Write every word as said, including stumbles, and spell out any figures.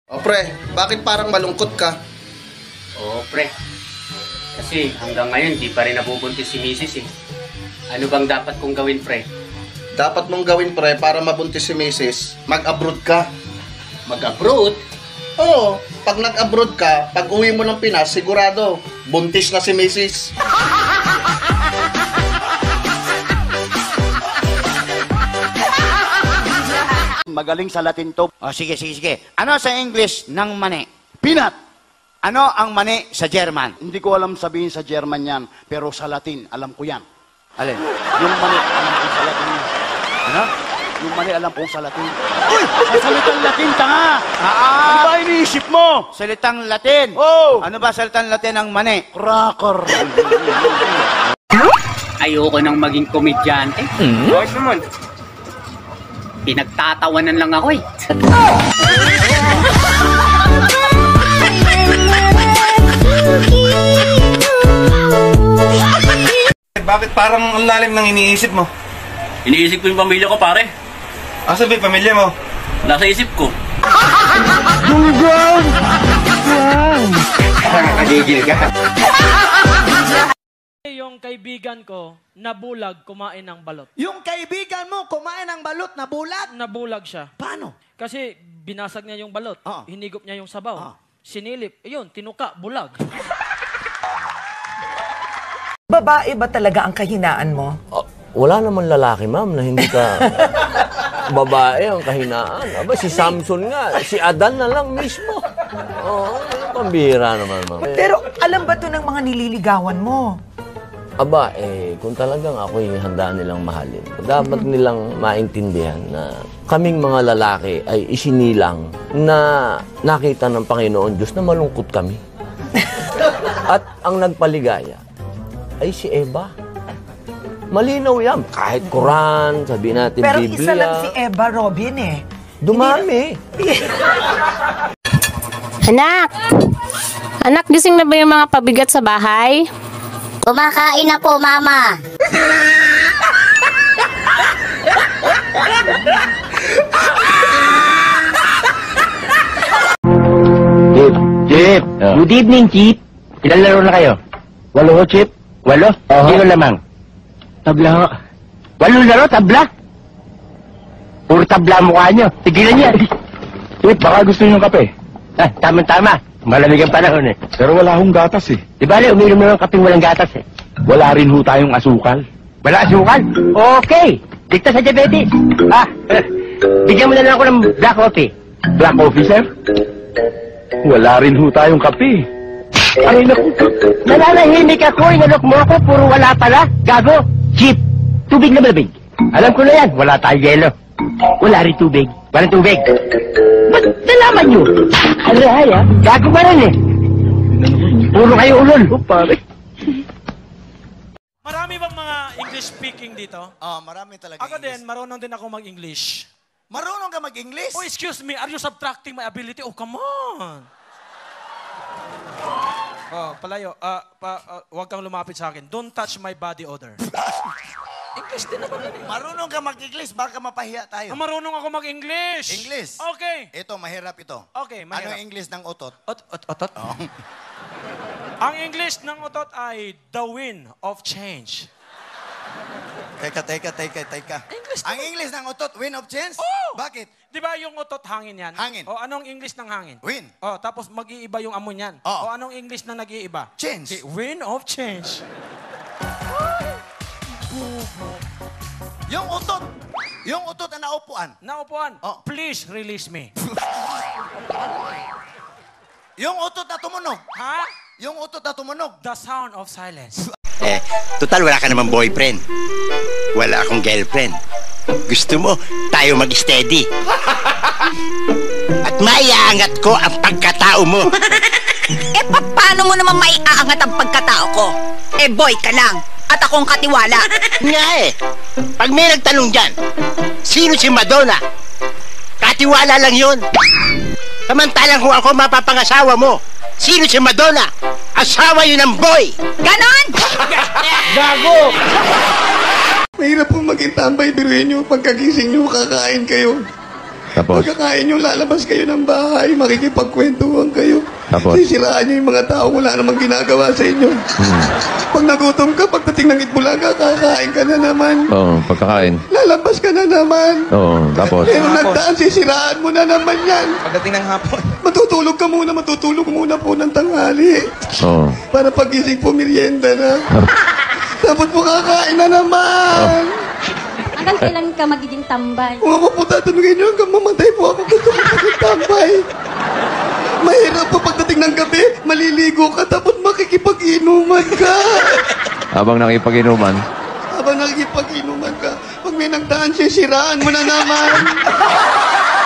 O pre, bakit parang malungkot ka? Oo pre, kasi hanggang ngayon di pa rin nabubuntis si misis eh. Ano bang dapat kong gawin pre? Dapat mong gawin pre para mabuntis si misis, mag-abroad ka. Mag-abroad? Oo, pag nag-abroad ka, pag uwi mo ng Pinas, sigurado, buntis na si misis. Magaling sa Latin to. O, sige, sige, sige. Ano sa English ng mani? Peanut. Ano ang mani sa German? Hindi ko alam sabihin sa German yan, pero sa Latin, alam ko yan. Alin? Yung mani, alam ko sa Latin yan. Ano? Yung mani, alam ko sa Latin. Uy! Sa salitang Latin, tanga! Ah, Ano ba iniisip mo? Salitang Latin. Oh! Ano ba salitang Latin ng mani? Cracker. Ayoko nang maging komedyante. Hmm? Bakit naman? Pinagtatawanan lang ako eh. Bakit parang ang lalim ng iniisip mo? Iniisip ko yung pamilya ko, pare. Asa ba yung pamilya mo? Nasa isip ko. Nakagigil ka. Yung kaibigan ko, nabulag kumain ng balot. Yung kaibigan mo, kumain ng balot na bulag? Nabulag siya. Paano? Kasi binasag niya yung balot, Ah. hinigop niya yung sabaw, Ah. sinilip, ayun, tinuka, bulag. Babae ba talaga ang kahinaan mo? Oh, wala naman lalaki, ma'am, na hindi ka babae ang kahinaan. Aba, si Samson nga, si Adan na lang mismo. Oo, oh, pambihira naman, ma'am. Pero alam ba to ng mga nililigawan mo? Aba, eh, kung talagang ako'y handa nilang mahalin, dapat nilang maintindihan na kaming mga lalaki ay isinilang na nakita ng Panginoon Diyos na malungkot kami. At ang nagpaligaya ay si Eva. Malinaw yan. Kahit Quran, sabihin natin Pero Biblia. isa lang si Eva Robin eh. Dumami. Anak! Anak, gising na ba yung mga pabigat sa bahay? Kumakain na po, Mama. Chip, Chip. Good evening, Chip. Ilan laro na kayo? Walo ho, Chip. Walo? Uh-huh. Sino lamang? Tabla ho. Walo laro, tabla? Puro tabla ang mukha nyo. Tigilan niya. Chip, baka gusto nyo ng kape. Ah, tama-tama. Malamig ang panahon eh. Pero wala akong gatas eh. Di ba, uminom na ng kapeng walang gatas eh. Wala rin ho tayong asukal. Wala asukal? Okay. Dikta sa diabetes. Ah, bigyan mo na lang ako ng black coffee. Black coffee, sir? Wala rin ho tayong kape. Ay, naku. Nananahimik ako. Inalok mo ako. Puro wala pala. Gago. Chip. Tubig na malamig. Alam ko na yan. Wala tayong yelo. Wala rin tubig. Walang tubig. Ba't nalaman nyo? Aray, ha? Gago ba rin eh? Puro kayo ulol. Oh, pare. Marami bang mga English speaking dito? Ah, marami talaga. Ako din, marunong din ako mag-English. Marunong ka mag-English? Oh, excuse me, are you subtracting my ability? Oh, come on! Oh, palayo, ah, pa, ah, huwag kang lumapit sa akin. Don't touch my body odor. English din ako. Marunong ka mag-English, baka mapahiya tayo. Ah, marunong ako mag-English. English? Okay. Ito, mahirap ito. Okay, mahirap. Ano ang English ng utot? Ot, ot, otot? Oh. Ang English ng otot ay the wind of change. Teka, teka, teka, teka. English ang English ng utot, wind of change? Oh! Bakit? Di ba yung otot hangin yan? Hangin. O anong English ng hangin? Wind. O tapos mag-iiba yung amoy niyan. Oo. O anong English na nag-iiba? Change. The wind of change. Yung utot. Yung utot na naupuan. Naupuan, Oh. please release me. Yung utot na tumunog. Ha? Yung utot na tumunog. The sound of silence. Eh, total wala ka naman boyfriend. Wala akong girlfriend. Gusto mo, tayo mag-steady. At maiaangat ko ang pagkatao mo. Eh, paano mo naman maiaangat ang pagkatao ko? Eh, boy ka lang. At akong katiwala. Nga eh, pag may nagtanong dyan, sino si Madonna? Katiwala lang yun. Samantalang kung ako mapapangasawa mo, sino si Madonna? Asawa yun ng boy. Ganon! Gago! Mahirap po maging tambay, biruin nyo. Pagkagising nyo, kakain kayo. Tapos? Pagkakain nyo, lalabas kayo ng bahay, makikipagkwentuhan kayo. Tapos? Sisiraan nyo yung mga tao, wala namang ginagawa sa inyo. Hmm. Pag nagutom ka, pagdating ng Itbulaga, kakain ka na naman. Oo, pagkakain. Lalabas ka na naman. Oo, tapos? Pero nagdaan, sisiraan mo na naman yan. Pagdating ng hapon. Matutulog ka muna, matutulog muna po ng tanghali. Oo. Para pagising po, merienda na. Tapos po kakain na naman. Hanggang kailan ka magiging tambay? Kung ako po tatanungin nyo, hanggang mamatay po ako, gusto ko maging tambay. Mahirap po pagdating ng gabi, maliligo ka, tapos makikipag-inuman ka. Habang nakipag-inuman? Habang nakikipag-inuman ka, pag may nagdaan, sisiraan mo na naman.